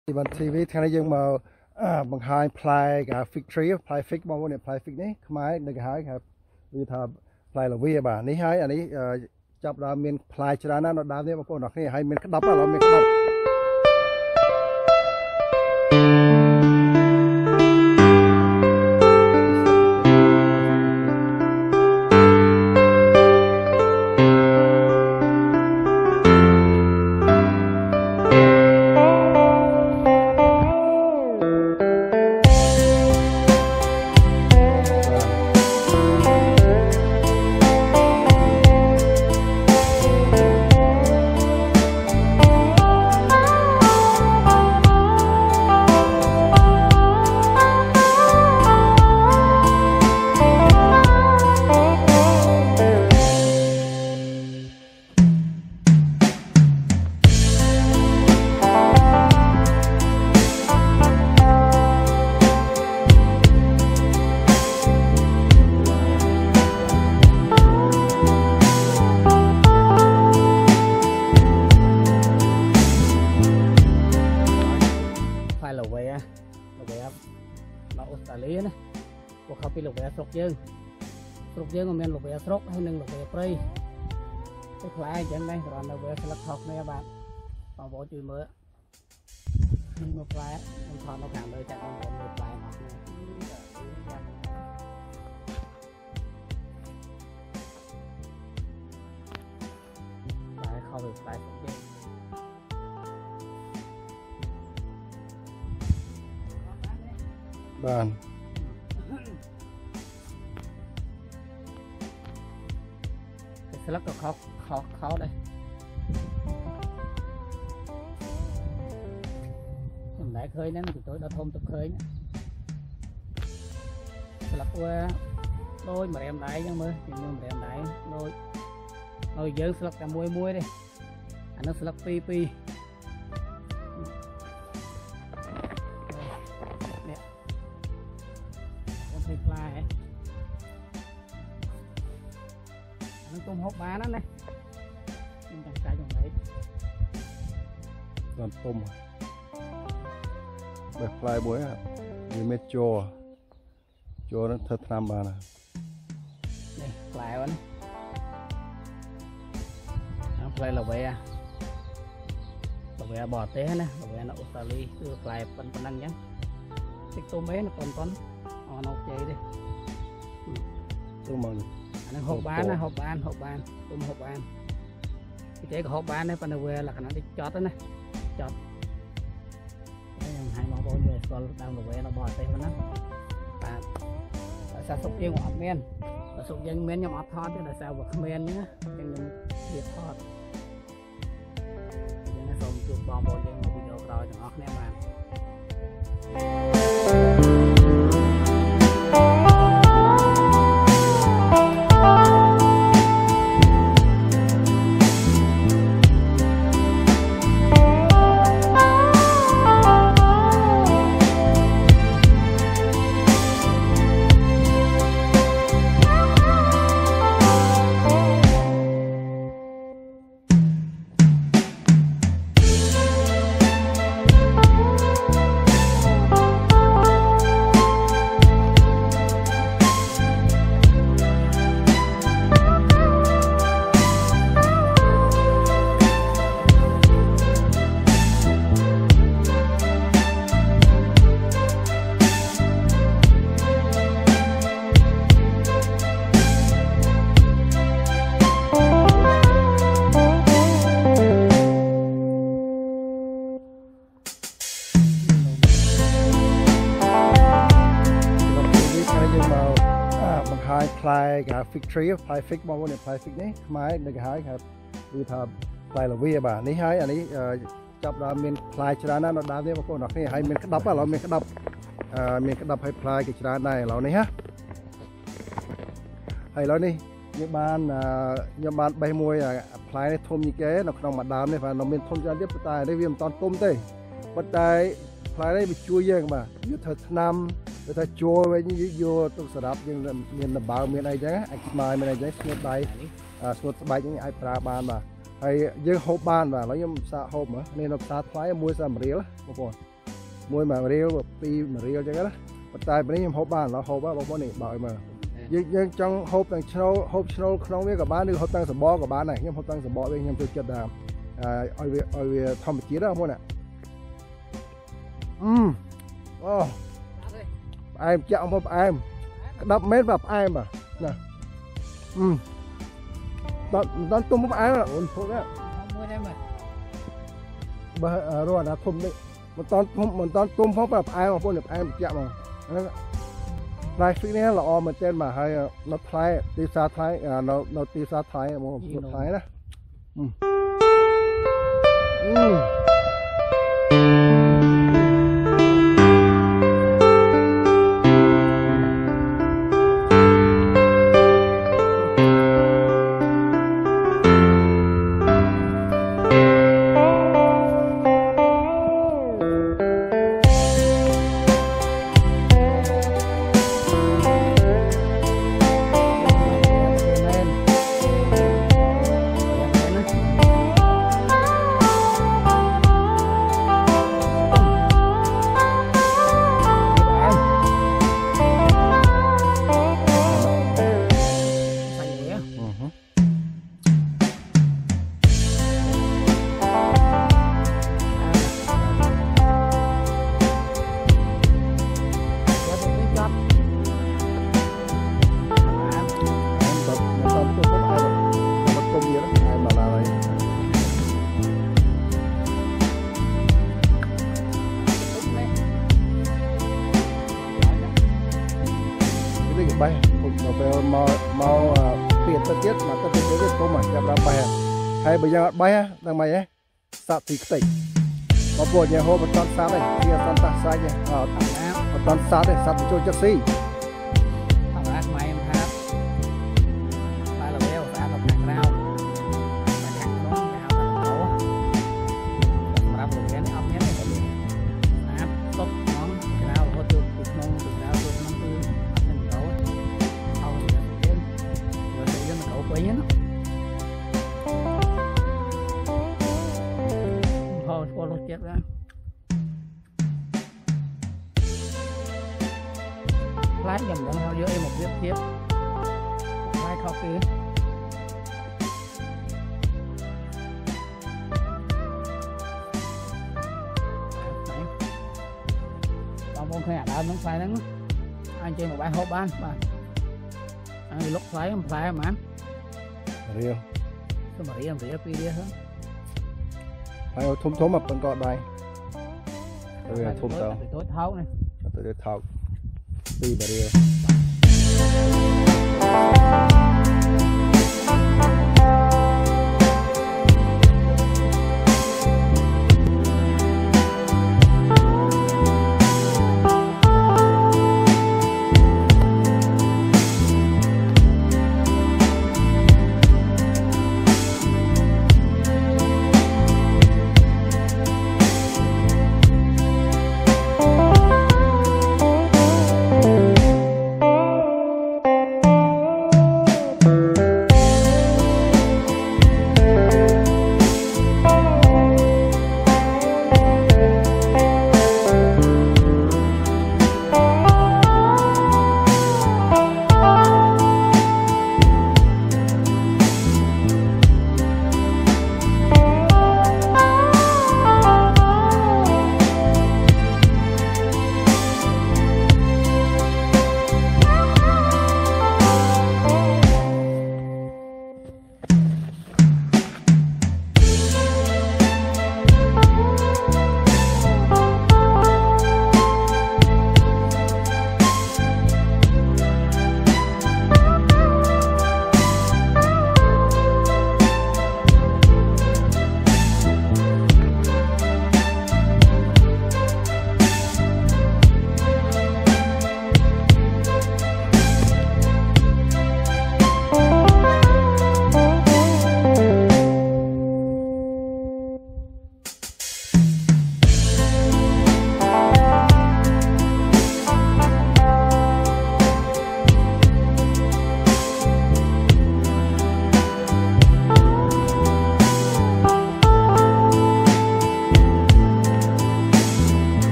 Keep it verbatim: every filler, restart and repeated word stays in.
thì bạn ti vi thằng này dương mà bằng hai play cả fix tree play fix bao nhiêu play fix này không ai được haiครับvì thà play là vì bà ní hai anh ấyจับดาวมีนพลายชนะนั่นดาวเนี่ยมาพวกนักนี่ให้มีนดับเรามีนดับนะพวกเขาไปหลบแวสกเยอะสกเยอะก็มีหลบแวสกให้หนึ่งหลบแวปรีไปคล้ายอย่างไรตอนหลบแวสลักทอกในบ้านตอนโบจืดเมื่อมาคล้ายมันถอดเราแข็งเลยจากตอนโบมือคล้ายมาคล้ายเข้าไปคล้ายสกเยอะบ้านสลักก็เขาเขาเขาได้ผมได้เคยนั่นthì tôi đã thôm tập khơiสลักว่าโดยmà em đáy nhưng mới nhưng mà em đáy đôi đôi dơ sลักcả muối muối đây anh nó sลักpi pi nè con thịt lai ấy nó tôm hộp bán đó này mình đặt cái trong đấy còn tôm bật fly bối à như mét chô chô nó thật nam bà nè đây fly vẫn nó fly là về là về bò té nè là về nó Australia đưa fly phần phần năng nhá cái tôm bé nó còn con nó chơi đi tôm mừng anh hộp bán nè hộp bán hộp bán tôm hộp bán cái chế của hộp bán đấy phần về là cái nó đi chót đó này chót hai món bốn về còn đang về nó bò tay nó và sao sụp yên ngọt men và sụp dân men nhom thọt chứ là sao vật men nhá dân việt thọt dân nó xong chuột bò bò dân một video rồi cho ngọt nè bạn play cả fix tree play fix bao nhiêu play fix này không ai được haiครับvì thà play là vì bà ní hai anh ấyจับดาวมีน play ชนะนั่นดาวเนี่ยมาพวกนักนี่ให้มีนดับเรามีนดับมีนดับให้ play กิจการได้เรานี่ฮะให้เรานี่như ban như ban bay môi play này thôm như kế nó không mặt đám này và nó miền thôm cho tiếp tài đây viêm toàn tôm tê bắt tay play này bị chui dương mà như thật nam người ta chua với như vô tôi sẽ đáp nhưng miền là bao miền này chứ anh mai miền này chứ smooth bay smooth bay những ai pra ban mà hay dương hộp ban mà nói như sao hộp mà nên nó sao thoái mua sao mà riết một con môi mà riêu pi mà riêu cho cái đó tay bên em hộp bàn nó hộp á bông bó này bảo mà nhưng trong hộp tăng snow hộp snow không biết cả bán được hộp tăng sờ bó của bán này nhưng hộp tăng sờ bó bên em tôi chật là oi về oi về thom một chiếc đó không nè um oh em chạm hộp em đập mét vào em mà nè um tao tao tung hộp em là ổn thôi đấy bờ rồi đã thùng đi một con một con tôm hộp vào em mà phun được em chạm mà lại phí này là om mà tên mà hay nó thái tì sa thái nó nó tì sa thái một một thái đó um bay nó về màu màu tiền tất tiết mà tất tiết cái tôm mà nhập ra bay hay bây giờ bay đang mày ấy sạt thì tỉnh có buồn nhà hôm một con sát này kia con ta sai nhỉ ở một con sát này sạt cho chất xí thằng ác mày em hát tay là beo tay là thằng rau thằng nó rau thằng nấu làm được cái này ốc nhé áp tốt món rau có được được ngon được rau được năm tư thằng nấu không được thêm rồi tự nhiên nó cậu quấy nhé thôi qua lúc chết ra lái nhầm đằng sau giữa em một viết tiếp lái khó kia còn con khai đã nó phải nắng anh chơi một bài hộp ban mà anh lúc phải không phải mà riêu cái mà riêu riêu kia hơn phải thum thum mà bên cọt đây bây giờ thum tao tối tháo này tôi để tháo đi bà riêu